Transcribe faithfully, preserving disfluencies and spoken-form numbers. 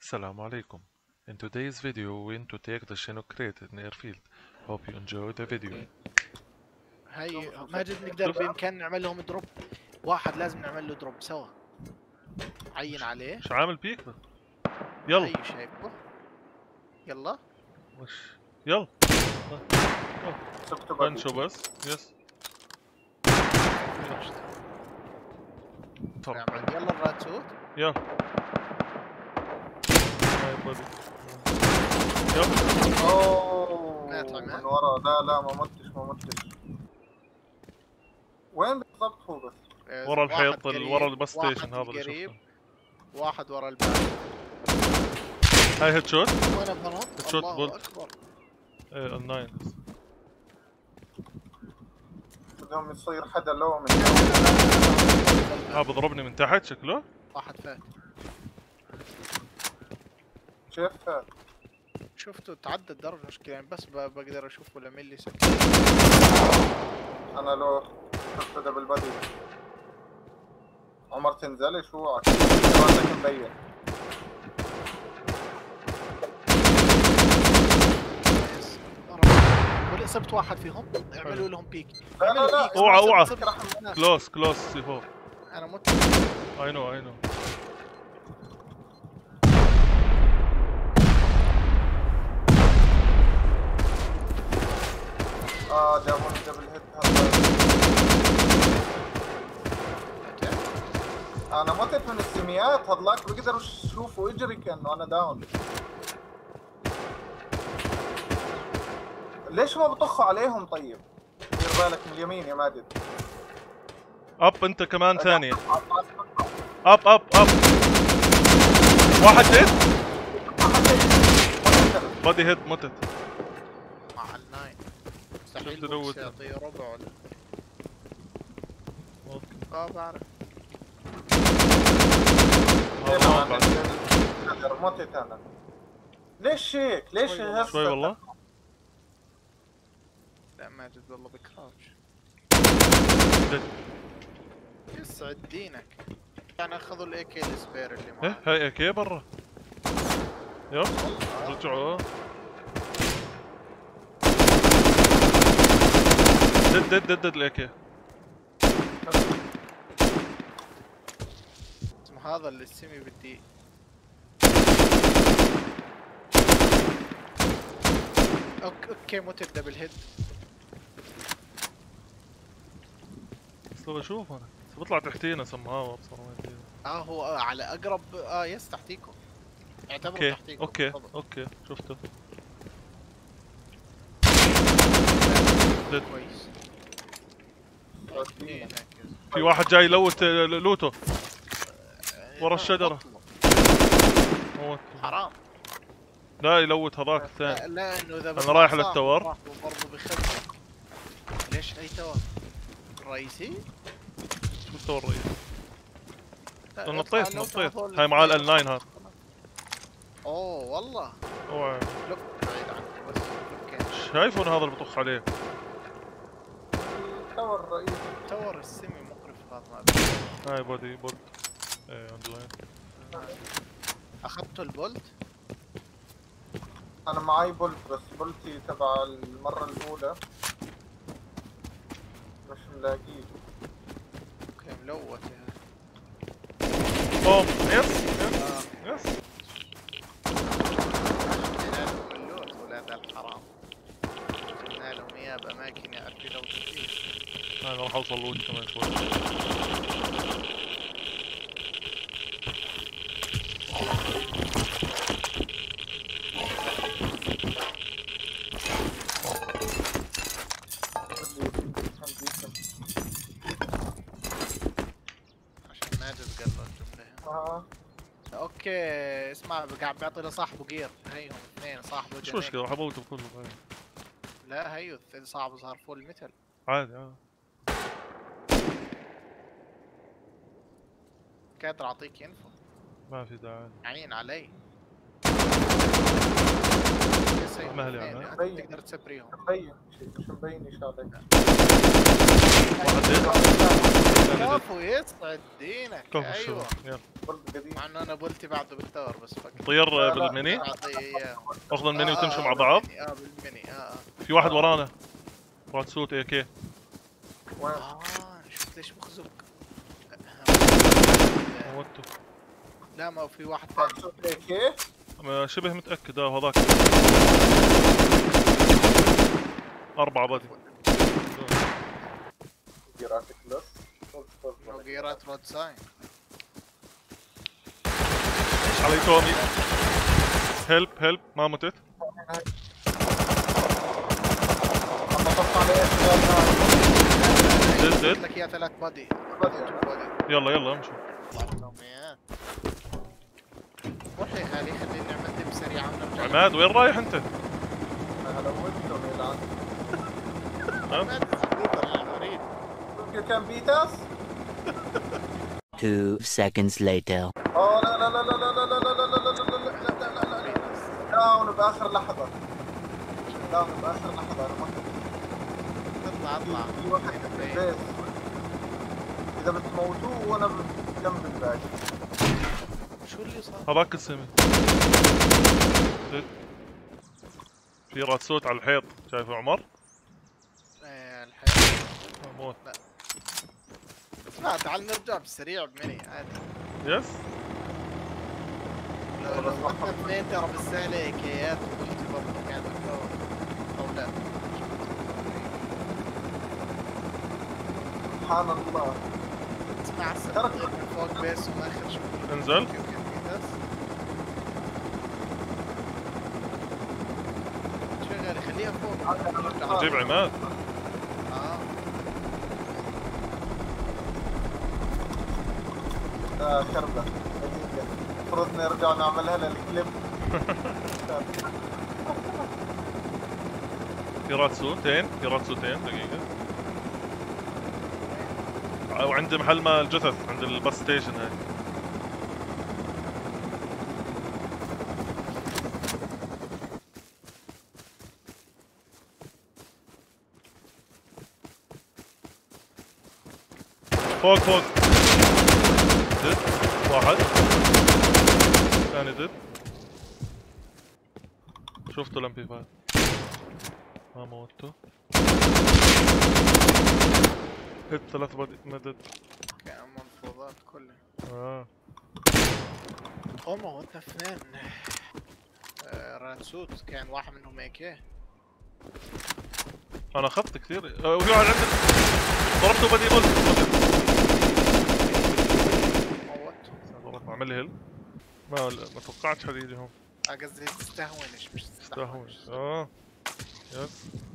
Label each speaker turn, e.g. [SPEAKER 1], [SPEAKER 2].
[SPEAKER 1] Assalamu alaikum. In today's video, we aim to take the Chinook crate in airfield. Hope you enjoy the video.
[SPEAKER 2] هاي ماجد نقدر بإمكاننا نعمل لهم دروب. واحد لازم نعمل له دروب سوا. عين عليه.
[SPEAKER 1] مش عامل بيك ده؟ يلا.
[SPEAKER 2] هاي شايفه. يلا.
[SPEAKER 1] وش يلا. بنشو بس. يس.
[SPEAKER 2] نعمل يلا الراد سوت.
[SPEAKER 1] يلا. هاي بدي. يلا.
[SPEAKER 3] اوه
[SPEAKER 2] مات
[SPEAKER 3] من
[SPEAKER 2] عماد.
[SPEAKER 3] ورا. لا لا ما متش ما متش. وين بالضبط هو بس؟
[SPEAKER 1] ورا الحيط ورا البس ستيشن هذا اللي
[SPEAKER 2] قريب.
[SPEAKER 1] شفته.
[SPEAKER 2] واحد ورا الباب.
[SPEAKER 1] هاي هيد شوت.
[SPEAKER 2] وانا بنط.
[SPEAKER 1] هيد شوت
[SPEAKER 2] الله
[SPEAKER 1] بولت.
[SPEAKER 2] اكبر.
[SPEAKER 1] ايه الناين.
[SPEAKER 3] بدهم يصير حدا لو من
[SPEAKER 1] ها بضربني من تحت شكله.
[SPEAKER 2] واحد فات.
[SPEAKER 3] كيف فات؟
[SPEAKER 2] شفته تعدى الدرجة مشكلة يعني بس بقدر اشوفه لملي سكت.
[SPEAKER 3] انا لو شفت دبل بادي. عمر تنزلي شو عندك مبين.
[SPEAKER 2] ولا اصبت واحد فيهم اعملوا لهم بيك.
[SPEAKER 3] لا لا لا
[SPEAKER 1] اوعى اوعى.
[SPEAKER 3] اوعى
[SPEAKER 1] كلوس كلوس سي فور.
[SPEAKER 2] انا مت.
[SPEAKER 1] اي نو اي نو.
[SPEAKER 3] اه جابوني دبل هيد هذا. انا متت من السميات هذلاك بقدر اشوفه ويجري كانه انا داون. ليش ما بطخوا عليهم طيب؟ دير بالك من اليمين يا ماجد.
[SPEAKER 1] اب انت كمان ثانية. اب اب اب. واحد هيد. بادي هيد متت.
[SPEAKER 2] مع الناين. مستحيل بوكس يعطيه ربع ولا. اه بعرف.
[SPEAKER 3] متت انا. ليش هيك؟ ليش هسه؟
[SPEAKER 1] شوي والله.
[SPEAKER 2] لا ماجد والله بكراوش.
[SPEAKER 1] جد.
[SPEAKER 2] يسعد دينك. يعني اخذوا الاي كي السبير اللي معاه.
[SPEAKER 1] ايه هاي اي كي برا. يلا رجعوا. دد دد دد دد الاي كي.
[SPEAKER 2] اسمه هذا اللي السمي بدي. اوكي اوكي مت دبل هيد.
[SPEAKER 1] بس بشوف انا بطلع تحتينا سمهاوة بصراحة.
[SPEAKER 2] اه هو آه على اقرب اه يس تحتيكم. اعتبروا
[SPEAKER 1] اوكي
[SPEAKER 2] تحتيكم.
[SPEAKER 1] اوكي
[SPEAKER 2] بالضبط.
[SPEAKER 1] اوكي شفته.
[SPEAKER 2] كويس. اثنين هكذا.
[SPEAKER 1] في واحد جاي يلوت لوته ورا الشجرة. موت.
[SPEAKER 2] حرام.
[SPEAKER 1] لا يلوت هذاك
[SPEAKER 2] لا,
[SPEAKER 1] الثاني.
[SPEAKER 2] لا انه اذا
[SPEAKER 1] انا رايح للتور.
[SPEAKER 2] برضه بخدمك. ليش اي تور؟ الرئيسي؟
[SPEAKER 1] شو التور الرئيسي؟
[SPEAKER 2] لا،
[SPEAKER 1] نطيت
[SPEAKER 2] لو
[SPEAKER 1] نطيت.
[SPEAKER 2] تاخذ
[SPEAKER 1] هاي معاه ال تسعة هذا.
[SPEAKER 2] اوه والله.
[SPEAKER 1] اوعى.
[SPEAKER 2] لوك بعيد عنه بس لوكين.
[SPEAKER 1] شايفه انا هذا اللي بطخ عليه.
[SPEAKER 3] التور الرئيسي.
[SPEAKER 2] تور السمي مقرف هذا.
[SPEAKER 1] هاي بودي بولت. ايه اونلاين.
[SPEAKER 3] اخذتوا البولت؟ انا معي بولت بس بولتي تبع المرة الأولى مش ملاقيه.
[SPEAKER 2] اوكي ملوت يا
[SPEAKER 1] اوه يس يس يس.
[SPEAKER 2] لهم اللوت ولاد الحرام. جبنا لهم اياه باماكن يعرف يلوت فيه.
[SPEAKER 1] انا راح اوصل لوت كمان شوي.
[SPEAKER 2] عشان ماجد قال له الجملة.
[SPEAKER 3] اه
[SPEAKER 2] اوكي اسمع قاعد بيعطي لصاحبه جير. هيهم اثنين صاحبه
[SPEAKER 1] مش مشكلة راح اموتهم كلهم.
[SPEAKER 2] لا هيو صاحبه صار فول متل.
[SPEAKER 1] عادي عادي.
[SPEAKER 2] قادر اعطيك انفو.
[SPEAKER 1] ما في داعي.
[SPEAKER 2] عين علي.
[SPEAKER 1] مهلي انا.
[SPEAKER 2] تقدر تسبريهم.
[SPEAKER 3] مبين مش مبين اشارتك.
[SPEAKER 1] واحد
[SPEAKER 2] كفو يسعد دينك.
[SPEAKER 1] كفو
[SPEAKER 2] ايوه
[SPEAKER 1] يلا
[SPEAKER 3] بولد قديم.
[SPEAKER 2] مع انه انا بولتي بعده بالتور بس فكر.
[SPEAKER 1] طير
[SPEAKER 3] لا، لا.
[SPEAKER 1] بالميني.
[SPEAKER 2] اعطيه اياه.
[SPEAKER 1] اخذ الميني
[SPEAKER 2] آه،
[SPEAKER 1] وتمشوا
[SPEAKER 2] آه،
[SPEAKER 1] مع بعض.
[SPEAKER 2] بالميني، اه بالميني اه اه
[SPEAKER 1] في واحد
[SPEAKER 3] آه.
[SPEAKER 1] ورانا. رات سوت اي كي.
[SPEAKER 3] وين؟
[SPEAKER 2] اه شفت ليش مخزوق.
[SPEAKER 1] موته.
[SPEAKER 2] لا ما في واحد ثاني.
[SPEAKER 3] شوف اي كي.
[SPEAKER 1] أنا شبه متأكد اه هذاك. أربعة بدي.
[SPEAKER 3] جرافيك بلس.
[SPEAKER 2] نوغيرات رود ساين.
[SPEAKER 1] علي تومي. هيلب هيلب ما متت.
[SPEAKER 3] اما طفى عليه
[SPEAKER 1] زد
[SPEAKER 2] قلت
[SPEAKER 1] زد.
[SPEAKER 2] لك يا ثلاث بادي.
[SPEAKER 3] بدي.
[SPEAKER 1] يلا يلا امشوا.
[SPEAKER 2] روح يا غالي خليني نعمل دب سريعة ونرجع.
[SPEAKER 1] عماد وين رايح انت؟
[SPEAKER 3] انا لودهم يلعن.
[SPEAKER 2] عماد الزبيطة المريض.
[SPEAKER 3] يمكن كان بيتاس؟
[SPEAKER 4] Two seconds later.
[SPEAKER 3] اه لا لا لا لا لا لا لا لا لا لا لا لا لا لا لا لا داون باخر لحظة. داون باخر لحظة انا ما
[SPEAKER 2] اطلع اطلع.
[SPEAKER 3] في واحد في البيت. اذا بتموتوه وانا بكمل الباقي.
[SPEAKER 2] شو اللي صار؟
[SPEAKER 1] هذاك السمي. زد. في رات سوت على الحيط شايفه عمر؟
[SPEAKER 2] ايه الحين.
[SPEAKER 1] آه، موت.
[SPEAKER 2] اسمع تعال نرجع بالسريع بمني عادي.
[SPEAKER 1] يس.
[SPEAKER 2] لو لو احنا اثنين ترى بالسهلة ايكيات وقلت برضه كان بالدور. او لا.
[SPEAKER 3] سبحان الله.
[SPEAKER 2] اسمع هسه بطير من فوق بيس وماخذ شو.
[SPEAKER 1] انزل.
[SPEAKER 2] شغل خليها فوق.
[SPEAKER 1] جيب عماد.
[SPEAKER 2] اه
[SPEAKER 3] آه خربة دقيقة. المفروض نرجع نعملها للكليب.
[SPEAKER 1] في رات سوتين في رات سوتين دقيقة. وعند محل ما الجثث عند الباص ستيشن هاي. فوق فوق. دد واحد. ثاني دد. شفته الام بي خمسة. ما موته. هيت ثلاث بدي مدد.
[SPEAKER 2] كان منفوضات كلها.
[SPEAKER 1] اه
[SPEAKER 2] او موتنا اثنين. آه رانسوت كان واحد منهم ايكي.
[SPEAKER 1] انا اخذت كثير. آه وفي واحد عندك. ضربته بدي مت.
[SPEAKER 2] موته.
[SPEAKER 1] ضربت عمل لي هيل. ما ما توقعتش حد يجي هون.
[SPEAKER 2] اه قصدي تستهونش مش
[SPEAKER 1] استهون. اه يس.